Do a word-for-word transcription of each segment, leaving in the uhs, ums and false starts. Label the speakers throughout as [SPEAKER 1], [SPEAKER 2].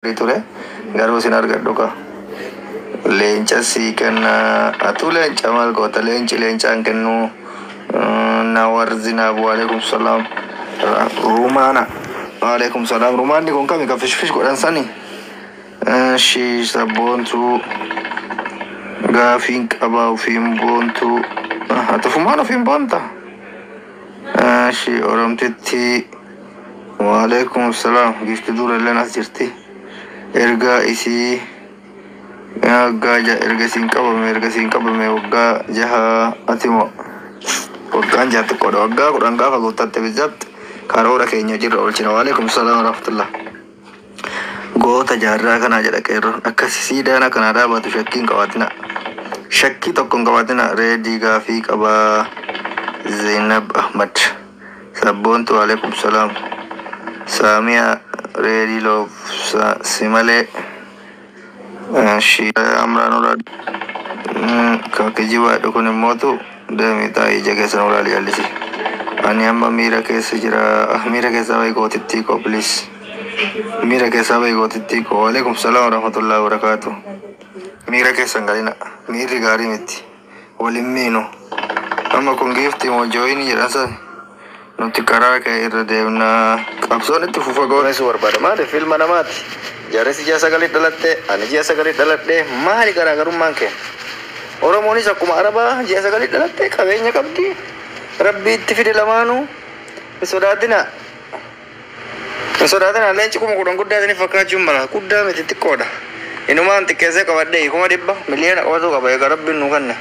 [SPEAKER 1] ture garuu sin argadhuka leenca sii kenna atu leenca maal goota leenci leencaan kennu nawarzinaab waalaikum salaam rumaana waalaikum salaam rumaanni kun kami ka fish fish godhan sani shi sabboontu gaafiin qabaa ufiin boontu hatufumaan ufiin boonta shi oromtitti waalaikum salaam gifti dura illeen as jirti erga isi waggaa erga siin qabame erga siin qabame waggaa jaha atimo waggaan jaha xiqqoodha waggaa kudhan gaafa guuttatte bizzatti karoora keenya jirra oolchina waalaikum salaam warahmatullah goota jaarraa kanaa jedha qeerroon akkasi siidaana kanaa dhaabatu shakkiin qabaatina shakkii tokkoon qabaatina reedii gaafii qabaa Zainab Ahmad sabboontu waalaikum salaam Samia ready love simale shi amran urad ka kijiba dokone moto demi tai jage sanurali alisi ani amma mira kesa jira mira kesa way gotitti ko please mira kesa way gotitti ko waalaikum salaam warahmatullahi wabarakatuh mira kesa ngalina miri gari miti walimino amma kun gifti mo join jira sa nuti karaa kee irra deemna qabsoon itti fufa goones barbaada maali filma namaati jaaresi ji'a sagalii dhalatte ani ji'a sagalii dhaladhe maali garaagarummaan kee oromoonis akkuma arabaa ji'a sagalii dhalatte qabeenya qabdi rabbi itti fide lamaanuu sodaatina sodaatina leenci kuma kudhan guddaatini fakkaachuun mala guddaa miti xiqqoodha inumaan xiqqeessee qabadhe kuma dhibba miliyoona qabatu qaba eega rabbiin nu kanne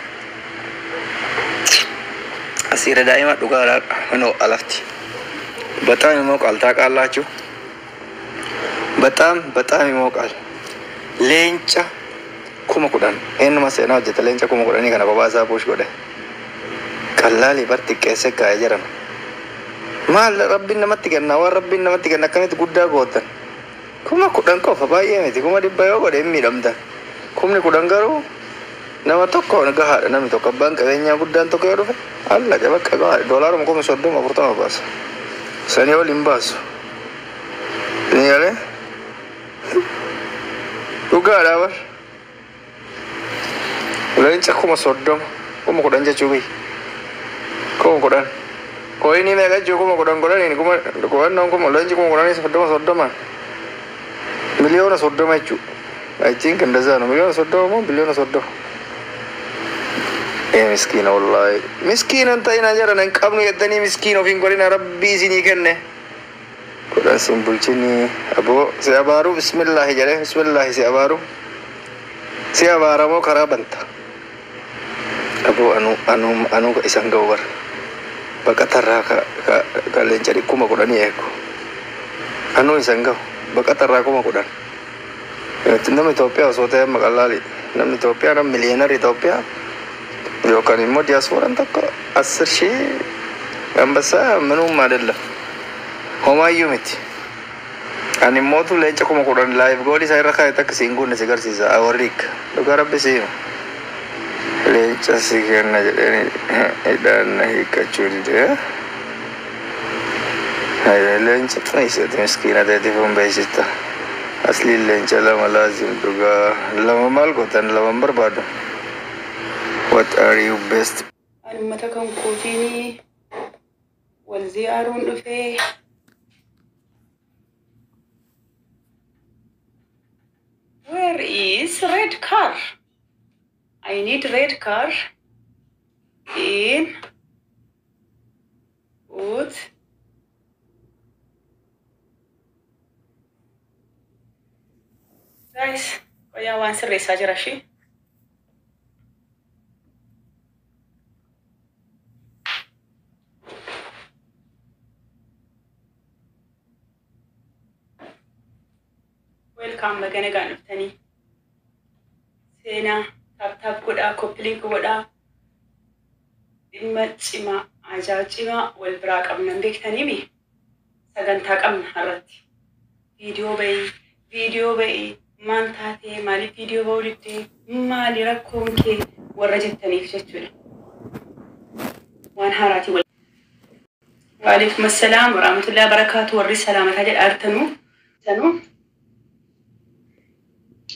[SPEAKER 1] asira daima duga no alafti batam moqal taqalachu batam batam moqal lenca kuma kudan en masena jeta lenca kuma kudan ni kana babasa push gode kallali barti kese ka jaran mal rabbin namatti ganna wa rabbin namatti ganna kanit gudda gotan kuma kudan ko fa baye meti kuma dibba yo gode mi damda kumni kudan garu nama tokko naga hada nami tokko bank qabenya guddan tokko yodo alla jaba kaga dollar mo ko soddo ma porta ma bas sani wal imbaso ni ale uga dabar lain cakku ma soddo ko mo ko danja cubi ko ko dan ko ini mega juko mo ko dan ko dan ini ko ko non ko mo lain ko ko dan soddo ma soddo ma miliyon soddo ma cu I think ndaza no miliyon soddo mo biliyon soddo eh miskina wallahi miskina anta ina jara nan qabnu yadani miskino fin gorina rabbi sini kenne kodan sumbulchini abo se abaru bismillah jare bismillah se abaru se abaramo karabanta abo anu anu anu ka isang gawar bakatarra ka ka lencari kuma kodani eko anu isang gaw bakatarra kuma kodan nam Ethiopia sote makalali nam Ethiopia nam milioner Ethiopia yo kan immo diaspora takko asr shi ambasa manum madalla homa yumit ani motu lecha kuma kodan live goli sai rakha tak singun ne sigar sisa awarik do garabbe si lecha sigar na jeni edan nahi kachuri de ay lecha tsaisa miskina de de bombe sita asli lecha lama lazim duga lama mal gotan lama barbado. What are you best?
[SPEAKER 2] I'm matakan kotini walzi arun dufe where is red car? I need red car in what guys kaya wan sirri sajarashi welcome bagane ganuftani sena tap tap goda coupling goda imachima ajachima wal braqam nambektani mi saganta qam harati video bay video bay mantate mali video bawlite mali rakonke warajettani fichchuna wan harati wa alaykum assalam wa rahmatullahi wa barakatuh wa risalama tajal artanu tanu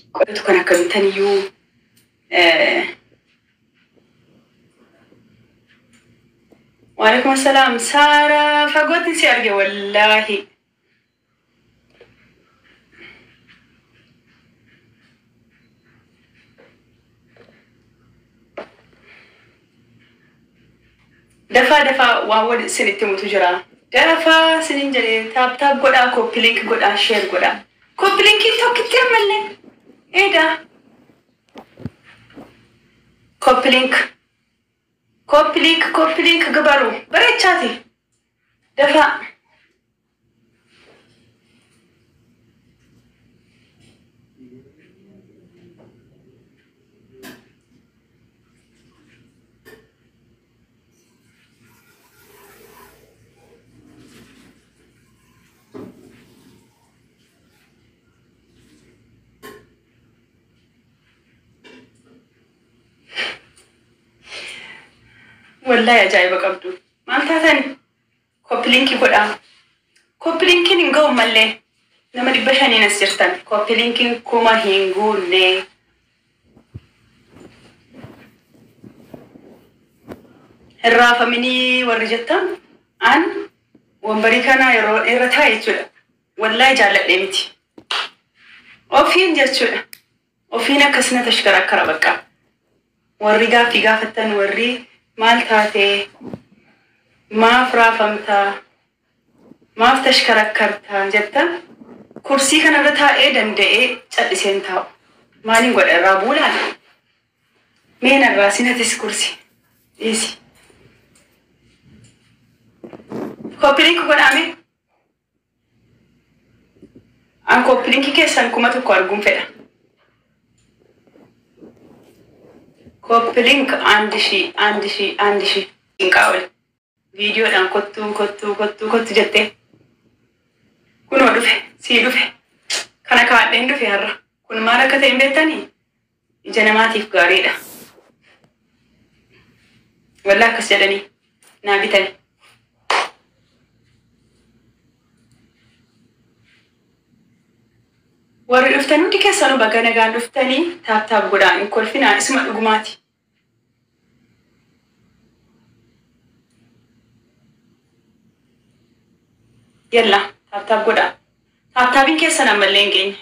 [SPEAKER 2] تكون كنتني يو آه. وعليكم السلام سارة فقوتني سيارجي والله دفا دفا واول سنتي متجرا دفا سنين جري تاب تاب قدا كوبي لينك قدا شير قدا كوبي لينك توك تعمل ايه ده كوبي لينك كوبي لينك كوبي لينك قبرو بريت شاتي دفا والله يا جاي بقبضو ما انت ثاني كوبي لينك قدا كوبي لينك نقوم ملي لما دبشاني نسيرتن كوبي لينك كوما هينقول ني الرافة مني ورجتم عن ومبريكانا يرتها يتولا والله جالت ليمتي وفين جاتولا وفينا كسنة تشكرا كربكا ورقا في قافتن وري مالتاتي ما فرافمتا ما فتشكرا كرتا جتا كرسي كان رتها ايه دندئي تأسين تاو مالين قول الرابولا مين الراسينة تس كرسي ايسي كوبلينك قول عمي عن كوبلينك كيسان كما تقول فيها كوبلينك عندي شي عندي شي عندي شي إنكاول فيديو دان كتو كتو كتو كتو جتة كنوا دفع سي دفع كنا كاتين دفع هرّا كن ما ركتين بيتاني جنماتي في قاريدا والله كسجدني نابتني warri dhuftanii keessanuu baga nagaan dhuftanii taap taap godhaan kolfinaa isuma dhugumaati. Yalla taap taap godhaa. Taap taapiin keessan ammallee hin geenye.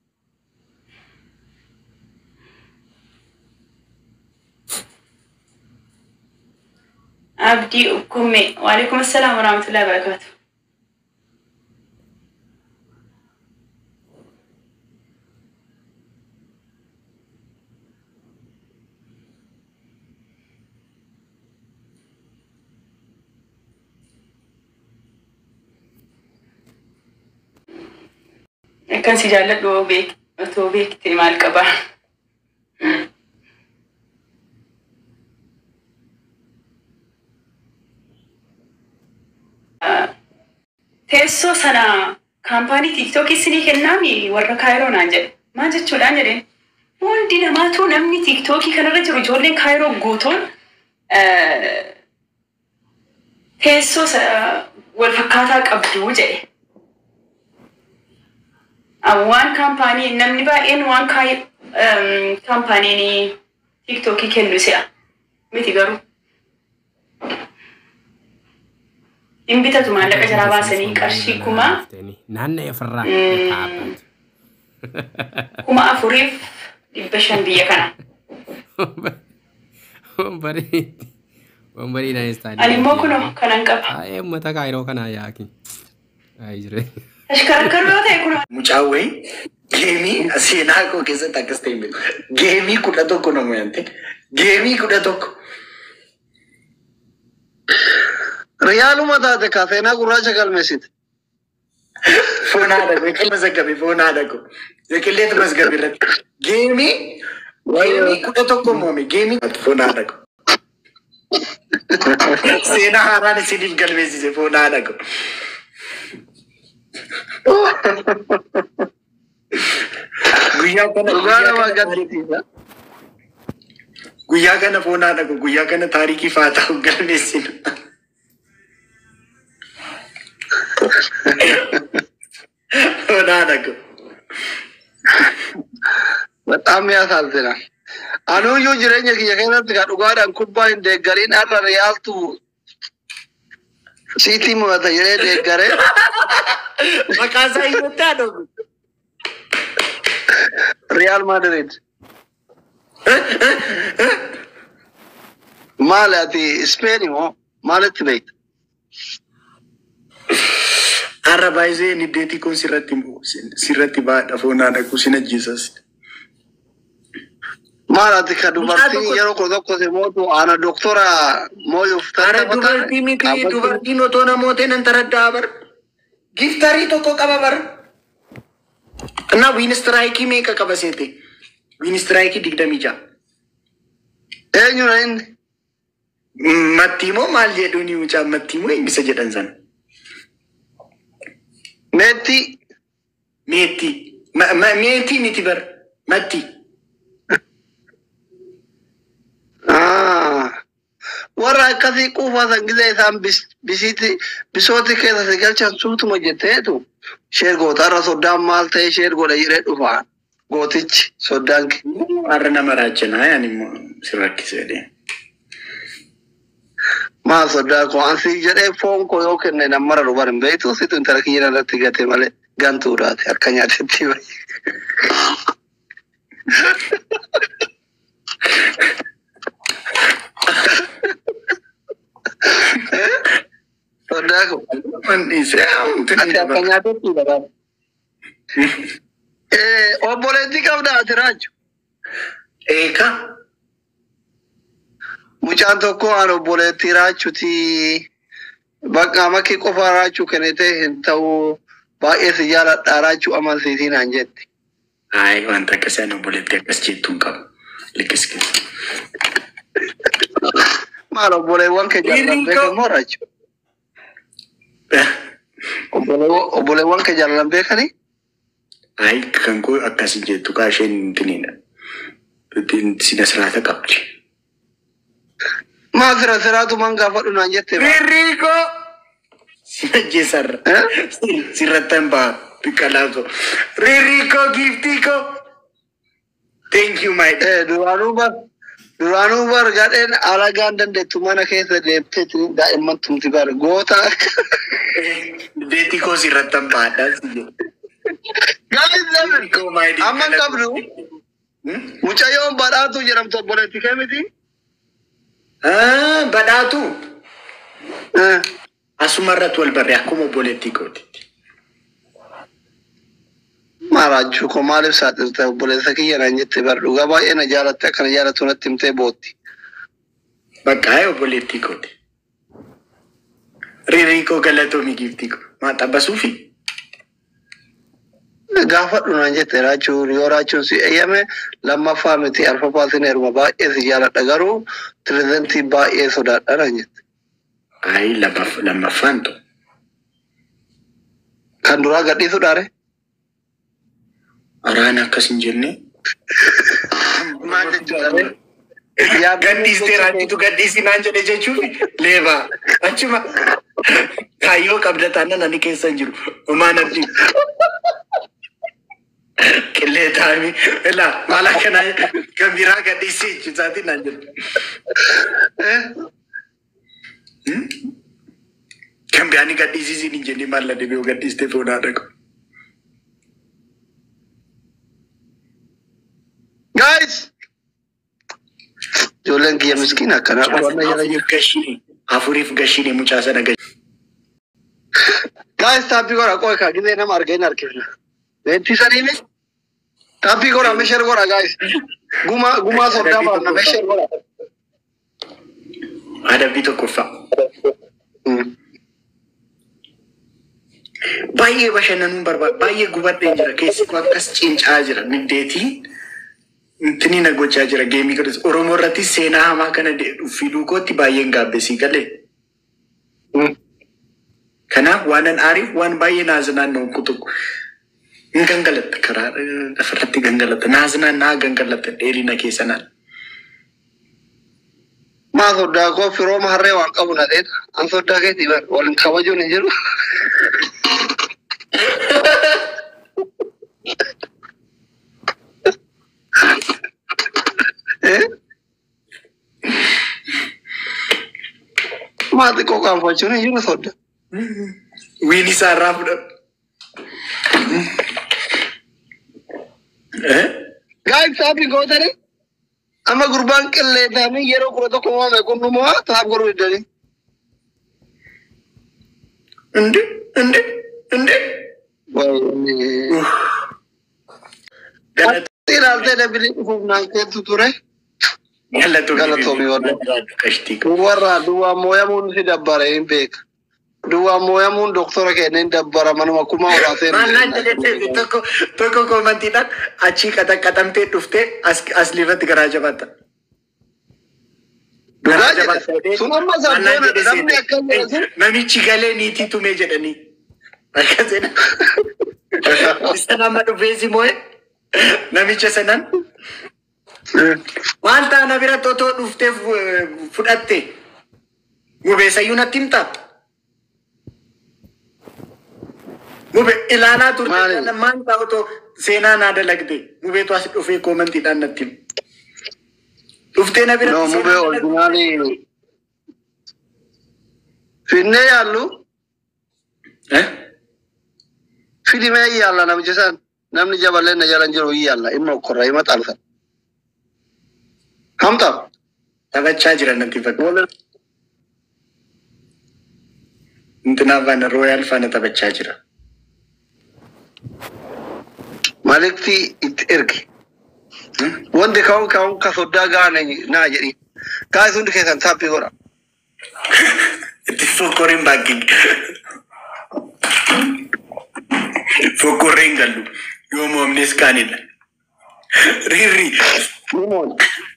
[SPEAKER 2] Abdii Ukkummee waalaikum assalaam warahmatullahi wabarakatuh. كان سجالة دو بيك تو بيك تيمال كبا تيسو سنة كامباني تيك توكي سني كنامي ورا كايرو نانجل ما جت شو نانجلين مون دينا ما تو نمني تيك توكي كان رجع جولين كايرو غوتون تيسو سنة والفكاتك أبدو جاي أوان كامباني نمني با إن وان كاي كامباني ني تيك توكي كنو سيا ميتي غارو إن بيتا تمان لك جرابا سني كرشي كما
[SPEAKER 3] نانا يفرح
[SPEAKER 2] كما أفوريف دبشان بيا كنا
[SPEAKER 3] ومبري ومبري نايستاني
[SPEAKER 2] أني مو كنو كنان كبا
[SPEAKER 3] أي متى كايرو كنا ياكي أيجري
[SPEAKER 2] أشكرا كرو تاي كنو
[SPEAKER 4] مجاوي جيمي أسينا كو كيسة تاكستيمي جيمي كودا توكو نموينتي جيمي كودا توكو
[SPEAKER 5] ريالو ماذا دكا فينا قراجة كالمسيد
[SPEAKER 4] فونا دكو يكل مزقبي فونا دكو يكل ليت مزقبي رت جيمي جيمي كودا توكو مومي جيمي فونا دكو سينا هاراني سيدين كالمسيد فونا دكو Guyyaa kana
[SPEAKER 5] Dhugaadha waa gaddisiisa.
[SPEAKER 4] Guyyaa kana foonaa dhaqu guyyaa kana taarikii faataa galmeessinu. Foonaa dhaqu.
[SPEAKER 5] Bexaam yaasaaltena. Anuu iyyuu jireenya kiyya keessatti kan dhugaadhaan kubbaa hin deeggariin har'a Riyaaltu Siitii mo'ata jedhee deeggaree.
[SPEAKER 4] Maqaa isaa himutti haadhogu.
[SPEAKER 5] Real Madrid. Maal ati Spain moo maalitti beekta?
[SPEAKER 4] Har'a baay'ee niddeetii kun sirratti sirratti baadha foonaa dhaqu sin ajjeesas.
[SPEAKER 5] Maal ati ka dubartiin yeroo koo tokko se mootu ana doktora mooyuuf
[SPEAKER 4] Ara dubartii miti dubartiin otoo namooteen hin taraddaa bar. Giftarii tokko qaba bar. Na win strike meeqa qaba seete? Win strike digdamii ja'a.
[SPEAKER 5] Eenyudha inni?
[SPEAKER 4] Mattiimoo maal jedhuuni mucaa mattiimoo eebbisa jedhan sana.
[SPEAKER 5] Meetti.
[SPEAKER 4] Meetti. Meetti miti bar. Matti.
[SPEAKER 5] Warra akkasii quufaa san gisee isaan bisiiti bisooti keessa si galchan suutuma jetteetu sheer goota irra soddaan maal ta'e sheer godha jedhee dhufaa gootichi soddaan kee.
[SPEAKER 4] Har'a nama raachanaa yaani immoo si rakkisee deema.
[SPEAKER 5] Maal soddaa koo ansii jedhee foon koo yoo kenne namara dhubar hin beektu situ intala kiyya irratti gate malee gantuudhaati akka nyaatetti bahe. Soddaa koo. Ati akka nyaatetti bahe. Obboleettii qabdaa ati raaju.
[SPEAKER 4] Eeka.
[SPEAKER 5] Mucaan tokko aan obboleettii raachuuti bakka makki qofa raachuu kennite hin ta'u baay'ee si jaaladha raachuu amansiisiin aan jetti.
[SPEAKER 4] Ay wanta akkasaan obboleettii akkas jettuun qabu. Likkiskis.
[SPEAKER 5] Maal obboleewwan kee jaallan beekamoo raachuu? Obboleewwan kee jaallan beekanii?
[SPEAKER 4] Ay kan koo akkasii jettu kaa isheen tiniidha. Sina siraata qabdi.
[SPEAKER 5] Maal sira siraatu man gaafadhu naan jette.
[SPEAKER 4] Rico. Sirajjesar. Siratan ba pikalazo. Rico giftiko. Thank you my.
[SPEAKER 5] Eh duraanuu bar duraanuu bar gadheen alagaan dandeettu mana keessa deemtee daa'imman tumti bar goota.
[SPEAKER 4] Deetiko siratan baadhaa si.
[SPEAKER 5] Gaafis amman qabdu. Mucayyoon badhaatu jedhamtu obboleettii kee miti?
[SPEAKER 4] Ah, badhaatu. Asumarratti wal barree akkuma obboleettii kootitti.
[SPEAKER 5] Maaraachuu koo maaliif saaxilta obboleessa kiyya naan jette bar dhugaa baay'ee na jaalatte akka na jaalatu natti himtee bootti.
[SPEAKER 4] Bakka haa obboleettii kooti. Ririi koo galatoomii giiftii koo. Maa xabbasuufi? Gaafadhu naan jette raachuu yoo raachuun si eeyyame lammaffaa miti arfaffaasin heeruma baay'ee si jaaladha garuu pirezidantii baay'ee sodaadha naan jette. Ayi lammaffaan tu. Kan duraa gadhiisudha re? Araan akkas hin jenne. Maal jechuudha re? Gadhiistee raatitu gadhiisi naan jedhe jechuufi leebaa achuma kaayyoo qabda taanaan ani keessa hin jiru. Omaan arji. Kile taami ela mala kana gambira gadisi chisati nanjil eh kambiani gadisi sini jadi mala debe gadis te fona dako guys jolen kiya miskina kana wana yala gashi afurif gashi ne mucha sana gashi guys tapi gora koi ka gide na mar gain arkena Venti sanime tapi gora me share gora guys guma guma soda ba na me share gora ada bito kofa baye bashanan barba baye gubadde jira kesi ko akas cinca jira nideti intini na gocha jira game ko oromo rati sena hama kana de fidu ko ti baye ngabbe si gale kana wanan arif wan baye nazanan no kutuk Gangalat karar dafarati gangalat nazna na gangalat eri na kesana ma soda ko firo ma harre wan qabuna de an soda ke tiba wal khawajo ne jiru
[SPEAKER 5] ما تكو كان فشوني يوم صدق
[SPEAKER 4] ويني سارة بنا
[SPEAKER 5] guys sabi godare ama gurban kelle dami yero ko to ko ma ko no mo ta goru dani
[SPEAKER 4] inde inde inde
[SPEAKER 5] galat tiral te de bili ko na ke tuture
[SPEAKER 4] yalla to
[SPEAKER 5] galat to mi wada
[SPEAKER 4] kashti
[SPEAKER 5] warra duwa moya mun si dabbare bek duwa moya mun doctor ke nen dabbara manuma kuma wala te
[SPEAKER 4] Allah jete toko toko ko mantidan achi kata katamte tufte as asli rat garaja bata garaja bata
[SPEAKER 5] sunamma zabona namni akkan
[SPEAKER 4] nami chigale niti tume jedani akazena isana madu bezi moy nami chesanan wanta nabira toto tufte fudatte mube sayuna timta mube ilana turte man tauto sena nada lagde mube to asit ufe commenti dan natim ufte na bira
[SPEAKER 5] no mube originali finne yallu
[SPEAKER 4] eh
[SPEAKER 5] filime yalla nam jesan namni jabale na jalan jiro yalla imma korra imma talsa hamta
[SPEAKER 4] tabacha jira nanti fak wala intana van royal fan tabacha jira
[SPEAKER 5] malikti it ergi wonde kaw kaw ka sodda gaana na jadi ka sundu ke kan tapi gora
[SPEAKER 4] ti fokorin bagi fokorin galu yo mo amnes kanila riri
[SPEAKER 5] limon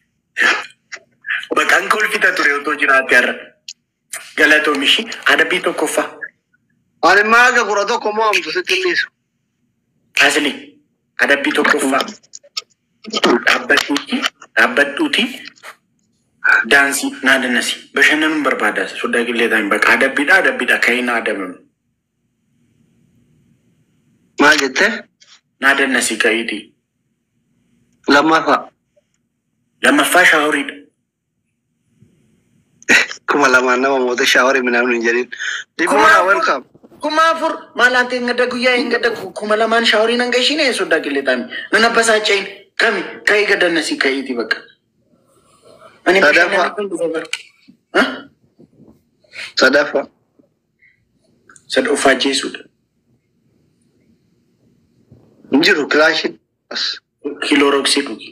[SPEAKER 4] bakan kol kita tore to jira ter galato mishi ada bito kofa
[SPEAKER 5] ale maga gora to komo am to setiliso
[SPEAKER 4] asli ada bito kofa abatuti abatuti dansi nada nasi bashanan barbada sudah gile dan bak ada bida ada bida kaina ada mem
[SPEAKER 5] majete
[SPEAKER 4] nada nasi kaiti
[SPEAKER 5] lama fa
[SPEAKER 4] lama fa shawrid
[SPEAKER 5] kuma lama na mo to shawari minamni jarin di mora welcome
[SPEAKER 4] kuma fur malante ngada guya ngada kuma laman shawari nan gashi ne sudah gile dan nana basachain kami kai gada nasi kaiti bak ani
[SPEAKER 5] sadafa
[SPEAKER 4] ha
[SPEAKER 5] sadafa
[SPEAKER 4] sadafa jesu
[SPEAKER 5] njiru clashin bas
[SPEAKER 4] kiloroxi duki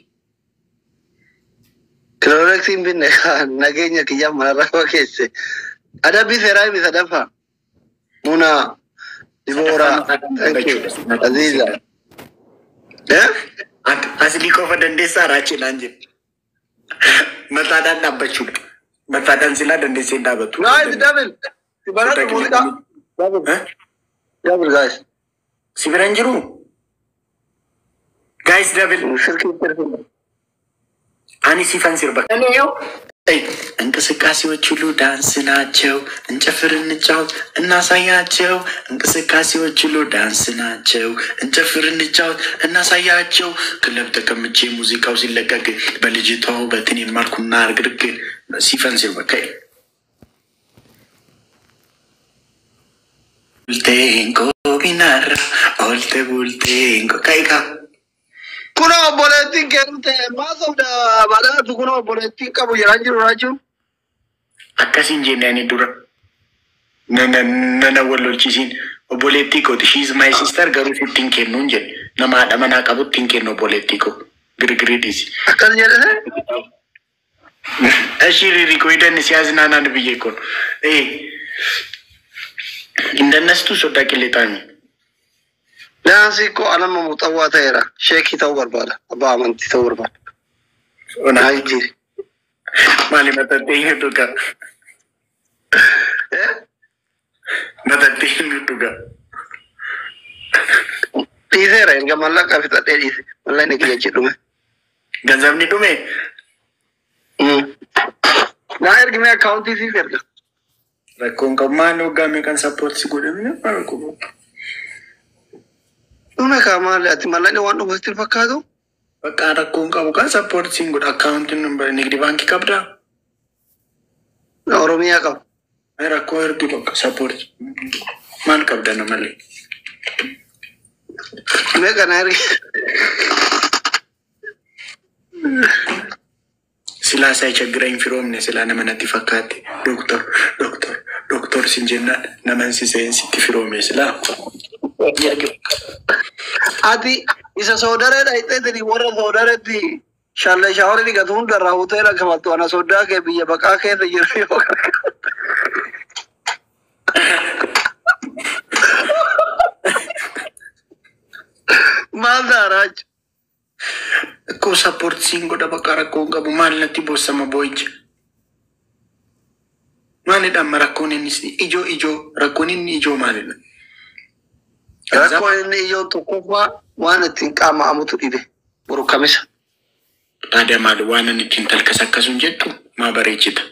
[SPEAKER 5] kiloroxi binne nagenya kijama rawa kese ada bi ferai mi sadafa muna dibora thank you aziza eh
[SPEAKER 4] asli ko fadan desa rachi nanje matadan nabachu matadan sila dan desa dabatu
[SPEAKER 5] guys double tibara musika double
[SPEAKER 4] eh
[SPEAKER 5] double guys
[SPEAKER 4] siberanjiru guys double
[SPEAKER 5] shirki terfin
[SPEAKER 4] ani sifan sirba ani yo ay እንቅስቃሴዎች ሁሉ ዳንስ ናቸው እንጨፍር እንጫወት እናሳያቸው እንቅስቃሴዎች ሁሉ ዳንስ ናቸው እንጨፍር እንጫወት እናሳያቸው ክለብ ተቀምጬ ሙዚቃው ሲለቀቅ በልጅቷ ውበትን የማርኩና አርግርግ ሲፈን ሲርበከ ቡልቴንኮ ቢናር ኦልቴ ቡልቴንኮ ካይካ
[SPEAKER 5] kuna boletin kente maso da bada tu kuna boletin kabu yaranjiru raju
[SPEAKER 4] akkasin jennani dura nana nana wallolchisin oboletti ko she is my sister garu fifteen kennu nje nama adamana qabu fifteen kennu oboletti ko grigridis
[SPEAKER 5] akan jere
[SPEAKER 4] ashiri ko idan siyazna nan biye ko eh indannastu soda kiletani
[SPEAKER 5] dansi ko anama mutawata era sheki tawbar bala aba amanti tawbar bala
[SPEAKER 4] ona
[SPEAKER 5] ajiri
[SPEAKER 4] mali mata tehe tuka
[SPEAKER 5] eh
[SPEAKER 4] mata tehe tuka
[SPEAKER 5] tisera inga malla ka fita dedi malla ne kiye chidume
[SPEAKER 4] ganzam ni tume
[SPEAKER 5] hmm na ergi me account isi ferga
[SPEAKER 4] rakon kamano game kan support sigode me ko
[SPEAKER 5] tume ka malla ati malla ne wanu hostel fakado
[SPEAKER 4] baka rakon ka kan support single account number nigdi banki kabda
[SPEAKER 5] oromia ka
[SPEAKER 4] rakkoo ergi bakka support maal qabdana malee.
[SPEAKER 5] Me kana ergi.
[SPEAKER 4] Sila saya ችግረኝ firoomne sila nama natti fakkaate doktor doktor doktor sinjenna naman si sensitti firoome sila.
[SPEAKER 5] Ati isa saudara da ite tadi warra saudara di shalle shawari di gatun da rahutera kamatu ana soda ke biya baka ke da yiro. Malda raj.
[SPEAKER 4] Ko support singo da bakara ko ngabu mal natti bossama boyj. Mani da marakonin ni ijo ijo rakonin ni ijo malina.
[SPEAKER 5] Rakonin ni ijo to kofa wana tinkama amutu ide. Buru kamisa.
[SPEAKER 4] Ada mal wana ni tintal kasakasun jettu ma barejita.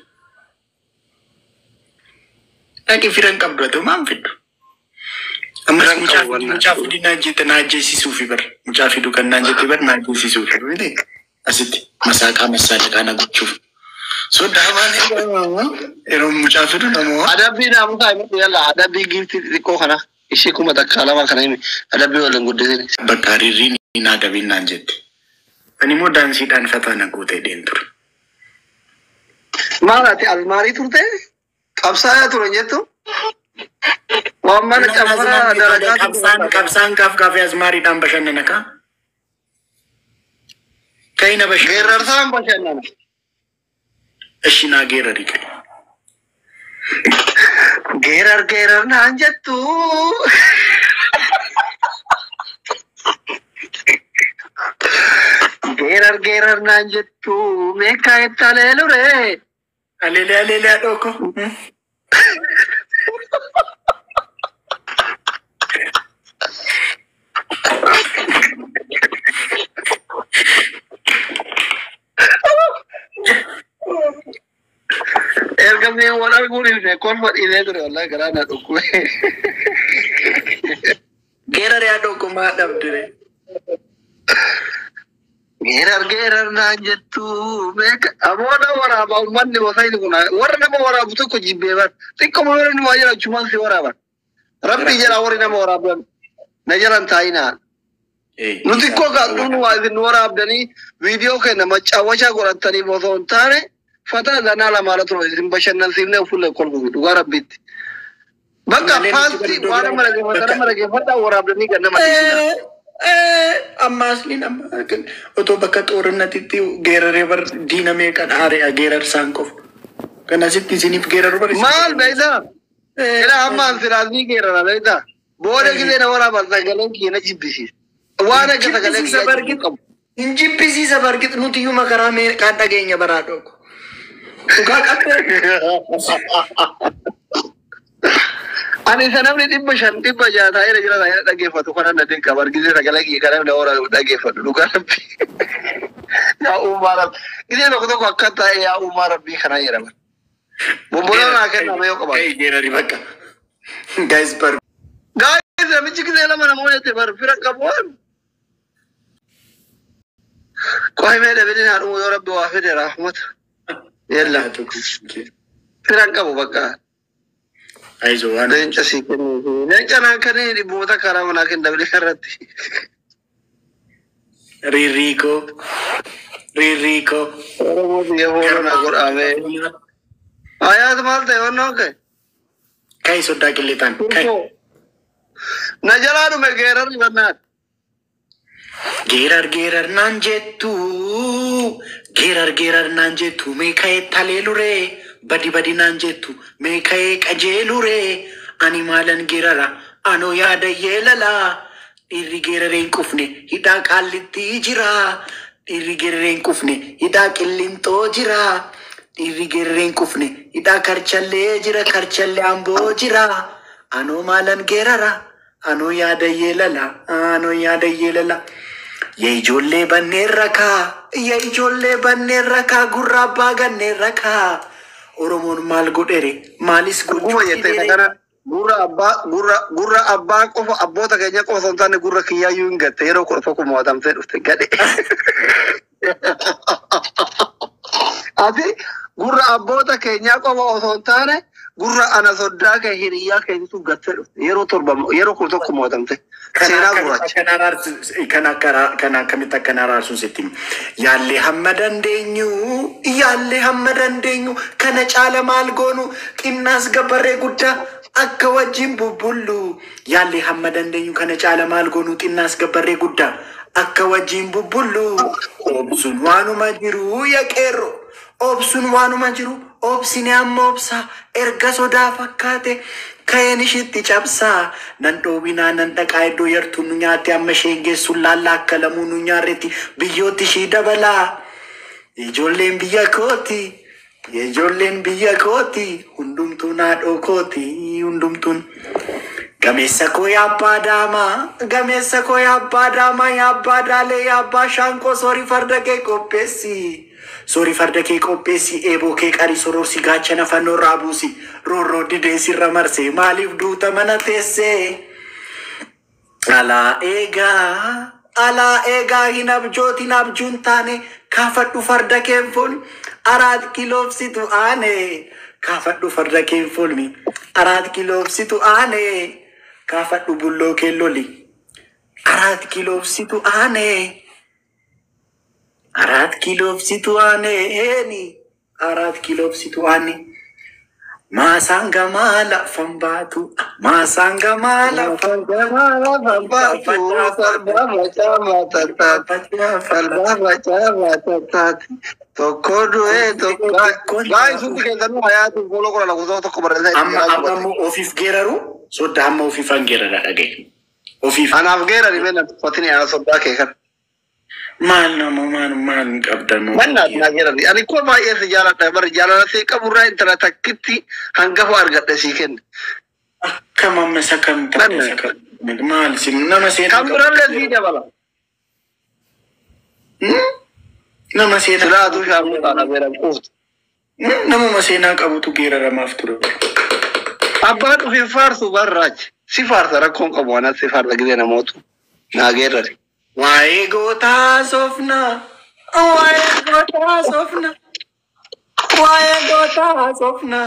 [SPEAKER 4] Lagi firan kabdo mam fitu. Amas mucafi di najit najisi sufi ber mucafi dukan najit ber najisi sufi ini asiti masaka masaka kana gucuf so daman ero mucafi du namo
[SPEAKER 5] ada bi na muka mi yalla ada bi gift ko kana ishi kuma takala ma kana mi ada bi wala gudde ne
[SPEAKER 4] bakari rini na da bin najit ani mo dan si dan fatana gute dentur
[SPEAKER 5] mala ti almari turte qabsaya turanyetu Waman kamera darajat
[SPEAKER 4] kapsan kapsan kaf kaf azmari tam bashanna ka kaina bash
[SPEAKER 5] gerar sam bashanna
[SPEAKER 4] ashina gerari kai
[SPEAKER 5] gerar gerar na anjattu gerar gerar na anjattu me kai talelu re
[SPEAKER 4] alele alele adoko
[SPEAKER 5] erga me wala guri ne kon fa ile to wallahi garana dokku
[SPEAKER 4] gerar ya dokku ma dabdire
[SPEAKER 5] gerar gerar na jettu me aboda wara ba manni wasai kuna warna ba wara buto ko jibbe ba tikko mo wara ni wajara chuman si wara ba rabbi jara wara na wara ba najaran taina eh nuti ko ga dunu wa din wara abdani video ke na machawacha goratani boso ontare fata dana la malato isim bashannan simne fulle kolbu du garabit baka fasti wara mara ge fata mara ge fata wara abdani ganna madina
[SPEAKER 4] eh amasli nam kan oto baka tornatitti gerare bar diname kan are gerar sankof kana sitti sinif gerar bar
[SPEAKER 5] mal beida era amman sirazi gerara beida bore gide na wara bar tagalen ki na jibbisi wana ga tagalen ki
[SPEAKER 4] sabargit injibbisi sabargit nuti yuma karame kan dagenya barado
[SPEAKER 5] ani sanamni dibba shan dibba jata ira jira ya dage fatu kana da dinka bar gize daga lagi kana da ora dage fatu duka ya umara gize no ko akata ya umara bi kana ira ba bombolo na kana mayo ko ba
[SPEAKER 4] ei gera ribaka guys par
[SPEAKER 5] guys ami chikze la mana mo te bar fira kabon ko ay me de bidin haru yo rabbi wa fi rahmat yalla to fira kabo baka
[SPEAKER 4] aizo wana
[SPEAKER 5] lencha sikene lencha na kane di bota karama na ken dabli karati
[SPEAKER 4] ririko ririko
[SPEAKER 5] ora mo diye bolo na gor ave ayat malte onno ke
[SPEAKER 4] kai sodda kilitan kai
[SPEAKER 5] najaladu me gerar banat
[SPEAKER 4] gerar gerar nanjetu gerar gerar nanjetu me kai talelure badi badi nanjetu me kai kajelure animalan gerara ano yada yelala irri geraren kufne hida kallitti jira irri geraren kufne hida killinto jira irri geraren kufne hida karchalle jira karchalle ambo jira ano malan gerara ano yada yelala ano yada yelala ye jolle banne raka ye jolle banne raka gurra baganne raka oromon mal godere malis
[SPEAKER 5] guma yete kana gurra abba gurra gurra abba ko abbota kenya ko sontane gurra kiya yunga tero ko foko mo adam fe ufte gade ati gurra abbota kenya ko mo sontane gurra ana soddaa kee hiriyaa keetitu gatte dhufte yeroo torba yeroo kudha tokko mootamte seenaa gurraacha.
[SPEAKER 4] Kana araarsu kana kana kana kamitti akkana araarsu sitti yaallee hamma dandeenyu yaallee hamma dandeenyu kana caala maal goonu xinnaas gabarree guddaa akka wajjin bubbullu yaallee hamma dandeenyu kana caala maal goonu xinnaas gabarree guddaa akka wajjin bubbullu obsun waanuma jiru ya qeerroo obsun waanuma jiru obsine amma obsa erga sodaa fakkaate kayeen ishitti cabsaa nan dhoowinaa nan dhaqaa iddoo yartuu nu nyaate amma isheen geessuun laallaa akka lamuu nu nyaarretti biyyootti ishii dabalaa ijoolleen biyya kooti ijoolleen biyya kooti hundumtuun haadhoo kooti hundumtuun gameessa koo yaabbaa daamaa gameessa koo yaabbaa daamaa yaabbaa daalee yaabbaa shaanqoo soorii farda kee qopheessi Sorry farda kee qopheessi eeboo kee qarii sororsi gaachana fannoo raabuusi roorroo didee sirra marsee maaliif duuta mana teessee alaa eegaa alaa eegaa hin abjooti hin abjuun taane kaafadhu farda keen foon araat kiloofsitu aane kaafadhu farda keen foon araat kiloofsitu aane kaafadhu bulloo keen loli araat kiloofsitu aane Arat kilof situane eni arat kilof situane masanga mala fambatu masanga mala
[SPEAKER 5] fambatu fambatu sarba macha matata sarba macha matata tokodu e tokko gai suti ke danu hayatu bolo kola laguzo tokko barale
[SPEAKER 4] amma amma mo ofif geraru so damma ofif angera dage ofif
[SPEAKER 5] ana afgera ni bena fatini ana sobda ke kan
[SPEAKER 4] Man nama man man abdan mo.
[SPEAKER 5] Man na nagera ni. Ani ko ba yes jala ta bar jala se kabura intera takiti hanga ho argadde siken.
[SPEAKER 4] Kama mesakam ta mesakam. Mal sim nama se
[SPEAKER 5] kabura le video bala.
[SPEAKER 4] Hmm? Nama se
[SPEAKER 5] sila du shamu ta na bera post.
[SPEAKER 4] Nama masena kabutu gira ramafturo.
[SPEAKER 5] Abba tu fi farsu barraj. Si farsa rakon kabwana si farda gide na motu. Nagera ni.
[SPEAKER 4] Wae gota sofna, wae gota sofna, wae gota sofna,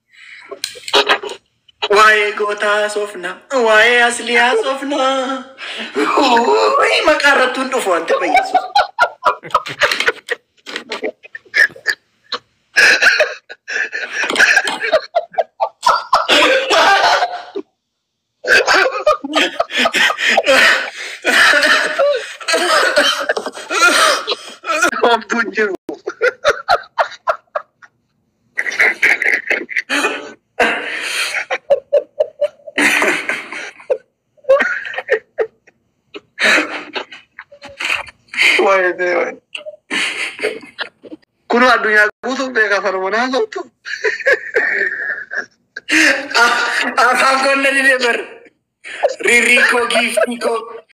[SPEAKER 4] wae gota sofna, wae asliya sofna. Ui makaratun tu fonte ba Yesus.
[SPEAKER 5] Bunjir. Wah deh. Kuno adunya kusuk deh kasar mana tuh?
[SPEAKER 4] Ah, apa kau nanti denger? Riri ko gift ko